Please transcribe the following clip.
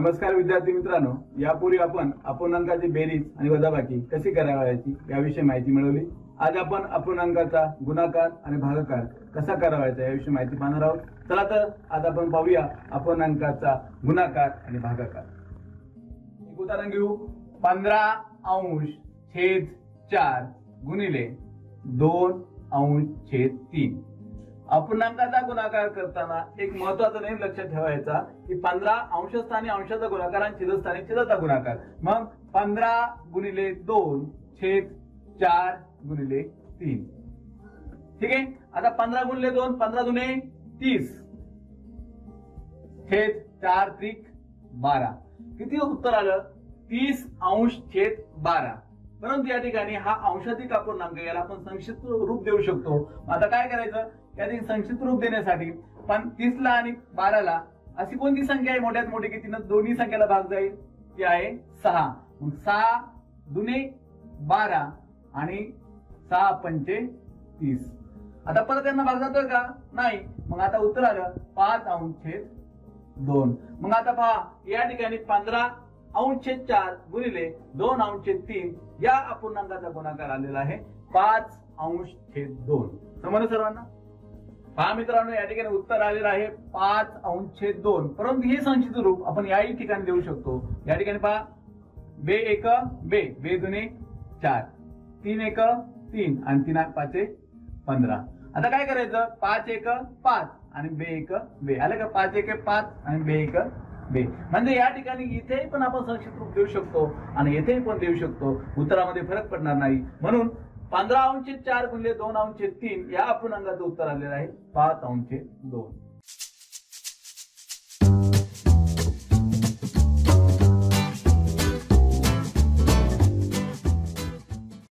नमस्कार विद्यार्थी मित्रांनो, यापूर्वी आपण अपूर्णांकाची बेरीज आणि वजाबाकी कशी करावयाची याविषयी माहिती मिळवली। आज आपण अपूर्णांकाचा गुणाकार आणि भागाकार कसा करावायचा याविषयी माहिती पाहणार आहोत। चला तर आज आपण पाहूया अपूर्णांकाचा गुणाकार आणि भागाकार। एक उदाहरण घेऊ। 15/4 गुणिले 2/3। अपूर्णांकाचा गुणाकार करताना एक महत्त्वाचा नियम लक्षात ठेवायचा की 15 अंशस्थानी अंशाचा गुणाकार आणि छेदस्थानी छेदाचा गुणाकार। मग 15 गुणिले 2 छेद 4 गुणिले 3। ठीक आहे। आता 15 गुणिले 2 15 दुने 30 छेद 4 त्रिक 12। किती उत्तर आलं? 30 अंश छेद 12। परंतु या ठिकाणी हा अंशाधिक अपूर्णांक याला आपण संक्षिप्त रूप देऊ शकतो। आता काय करायचं? यातील संक्षिप्त रूप देण्यासाठी 30 ला आणि 12 ला अशी कोणती संख्या आहे मोठ्यात मोठी की तिने दोन्ही संख्याला भाग जाईल? ती आहे 6। मग 6 दुने 12 आणि 6 पंचे 30। आता परत यांना भाग जातोय का? नाही। मग आता उत्तर आलं 5 अंश छेद 2। मग आता पहा या ठिकाणी 15 अंश छेद 4 गुणिले 2 अंश छेद 3 या अपूर्णांकाचा गुणाकार आलेला आहे 5 अंश छेद 2। समजलं सर्वांना? पहा मित्रांनो, या ठिकाणी उत्तर आलेलं आहे 5 अंश छेद 2। परंतु हे संक्षिप्त रूप आपण याही ठिकाणी देऊ शकतो। या ठिकाणी पहा बे एक बे, बे दुने 4, 3 एक 3 आणि 3 5 15। आता काय करायचं? 5 एक 5 आणि बे एक बे। आलं का? 5 एक 5 आणि बे एक बे। म्हणजे या ठिकाणी इथेही पण आपण संक्षिप्त रूप देऊ शकतो आणि येथेही पण देऊ शकतो। उत्तरामध्ये फरक पडणार नाही। म्हणून 15 अंश छेद 4 गुणिले 2 अंश छेद 3 या अपूर्णांकाचं उत्तर आलेलं आहे 5 अंश छेद 2।